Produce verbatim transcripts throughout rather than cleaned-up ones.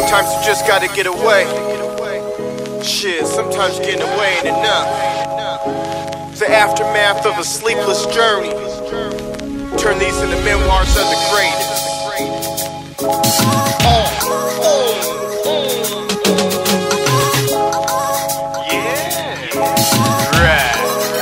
Sometimes you just gotta get away. Shit, sometimes getting away ain't enough. The aftermath of a sleepless journey. Turn these into memoirs of the greatest. Oh, oh, yeah, right.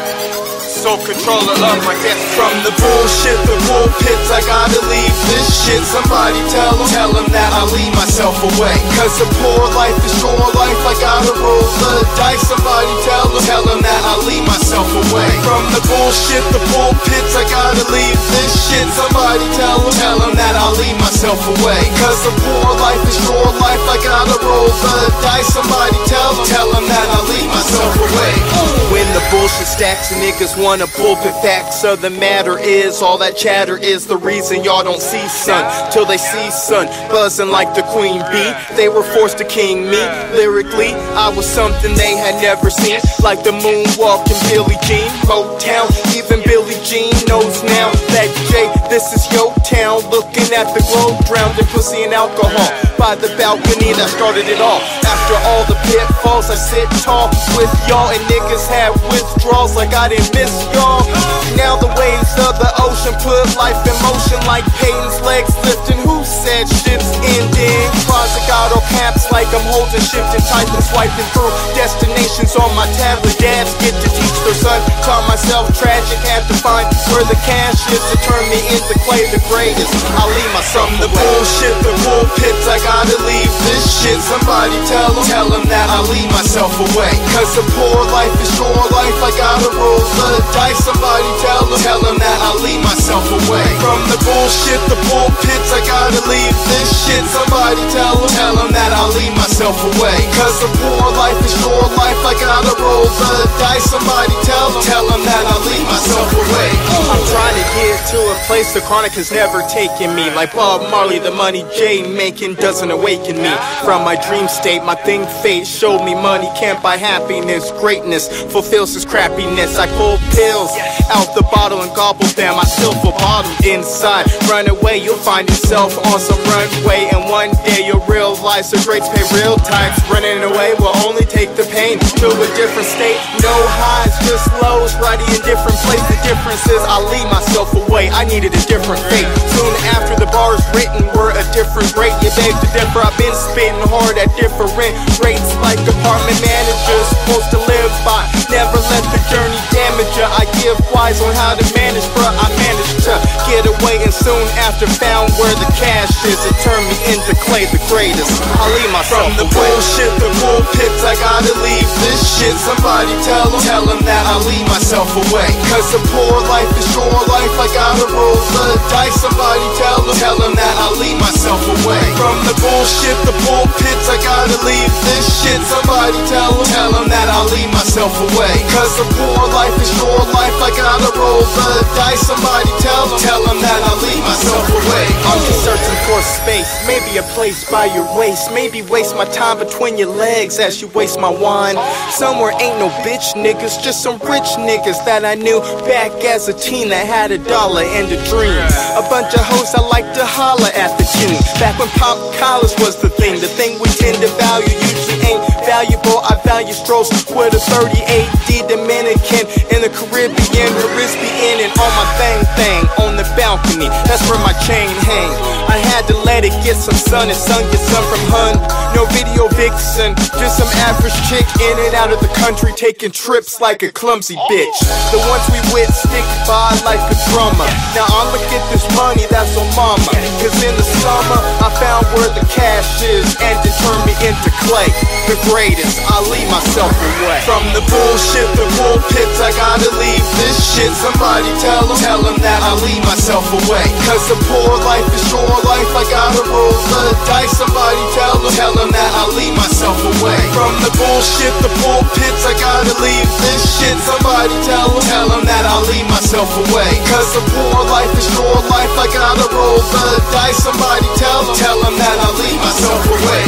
Soul controller of my destiny. From the bullshit, the pulpits, I gotta leave this shit. Somebody tell them, tell them that I leave myself away. Cause a poor life is your life, I gotta roll the dice. Somebody tell them, tell them that I leave myself away. From the bullshit, the pulpits, I gotta leave this shit. Somebody tell them, tell them that I leave myself away. Cause a poor life is your life, I gotta roll the dice. Somebody tell them, tell them that I leave myself away. When the bullshit stacks and niggas wanna pulpit facts of the matter is, all that chatter is the reason y'all don't see sun. Till they see sun buzzing like the queen bee. They were forced to king me. Lyrically, I was something they had never seen. Like the moonwalking Billie Jean. Motown, even Billie Jean knows now that Jay, this is your town. Looking at the globe, drowned in pussy and alcohol. By the balcony that started it all. After all the pitfalls, I sit tall with y'all. And niggas have withdrawals like I didn't miss y'all. Now the waves of the ocean put life in motion like Peyton's legs lifting. Who said shit's ending? Project auto caps like I'm holding, shifting, typing, swiping through destinations on my tablet. Dads get to teach their son. Taught myself tragic, had to find where the cash is to turn me into clay, the greatest. I leave myself from the bullshit, the pulpits. I gotta leave this shit. Somebody tell them, tell them that I leave myself away. Cause a poor life is your life, I gotta roll the dice. Somebody tell them, tell them that I leave myself away. From the bullshit, the pulpits, I gotta leave this shit. Somebody tell them, tell them that I leave myself away. Cause a poor life is your life, I gotta roll the dice. Somebody tell them, tell them that I leave myself away. I'm trying to get to a place the chronic has never taken me. Like Bob Marley, the money Jay making doesn't awaken me from my dream state. My thing fate showed me money can't buy happiness. Greatness fulfills this crappiness. I pull pills out the bottle and gobble them. I still feel bottled inside. Run away, you'll find yourself on some runway, and one day you'll realize the greats pay real times. Running away will only take the pain to a different state. No highs, just lows, riding in different places. The difference is I leave myself away. I needed a different fate. Soon after the bars written were a different rate. You beg to differ. I've been spitting hard at different rates, like apartment managers supposed to live by. Never let the journey damage ya. I give wise on how to manage, bruh. I managed to get away, and soon after found where the cash is. It turned me into clay, the greatest. I leave myself from the away. Bullshit, the pulpits. I gotta leave this shit. Somebody tell them, tell them that I leave myself away. Cause a poor life is your life, I gotta roll the dice. Somebody tell them, tell them that I leave myself away. From the bullshit, the pulpits. I gotta leave this shit. Somebody tell them, tell them that I leave myself away. Cause a poor life is your life, I gotta roll the dice. Somebody tell them, tell them that I leave myself away. I'm just searching for space, maybe a place by your waist. Maybe waste my time between your legs as you waste my wine. Somewhere ain't no bitch niggas, just some rich niggas that I knew back as a teen that had a dollar and a dream. A bunch of hoes I like to holler at the tune. Back when pop collars was the thing, the thing we tend to value usually ain't valuable. I value strolls with a thirty-eight D Dominican in the Caribbean, Caribbean, and on my thing thing on the balcony. That's where my chain hang. I had to let it get some sun, and sun get some from hun. No video vixen, just some average chick in and out of the country taking trips like a clumsy bitch. The ones we with stick by like a drummer. Now I'ma get this money, that's on mama. Cause in the summer I found where the cash is, and it turned me into clay, the greatest. I leave myself away. From the bullshit, the pulpits, I gotta leave this shit. Somebody tell them, tell them that I leave myself away. Cause a poor life is your life, I gotta roll the dice. Somebody tell them, tell them that I leave myself away. From the bullshit, the pulpits, I gotta leave this shit. Somebody tell them, tell them that I leave myself away. Cause a poor life is your life, I gotta roll the dice. Somebody tell them, tell them that I leave myself away.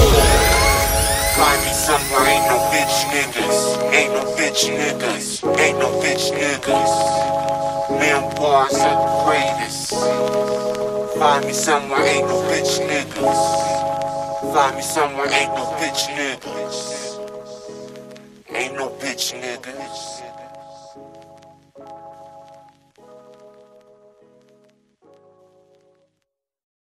Find me somewhere, ain't no bitch niggas, ain't no bitch niggas, ain't no bitch niggas. Memoirs of the greatest. Find me somewhere, ain't no bitch niggas. find me somewhere, ain't no bitch niggas. Ain't no bitch niggas.